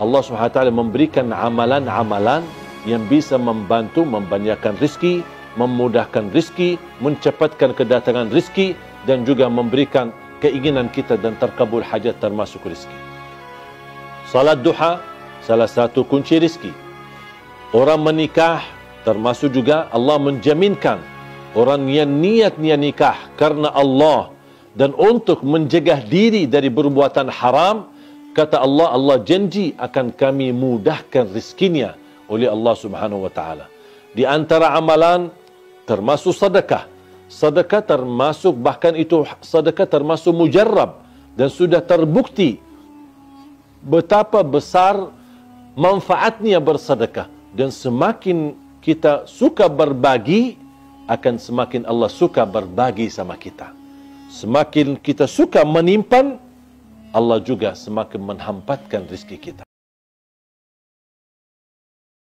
Allah SWT memberikan amalan-amalan yang bisa membantu membanyakan rizki, memudahkan rizki, mencepatkan kedatangan rizki, dan juga memberikan keinginan kita dan terkabul hajat termasuk rizki. Salat duha, salah satu kunci rizki. Orang menikah, termasuk juga Allah menjaminkan orang yang niatnya nikah karena Allah dan untuk mencegah diri dari perbuatan haram, kata Allah, Allah janji akan kami mudahkan rizkinya oleh Allah Subhanahu wa taala. Di antara amalan termasuk sedekah. Sedekah termasuk, bahkan itu sedekah termasuk mujarrab dan sudah terbukti betapa besar manfaatnya bersedekah. Dan semakin kita suka berbagi, akan semakin Allah suka berbagi sama kita. Semakin kita suka menyimpan, Allah juga semakin menghampatkan rezeki kita.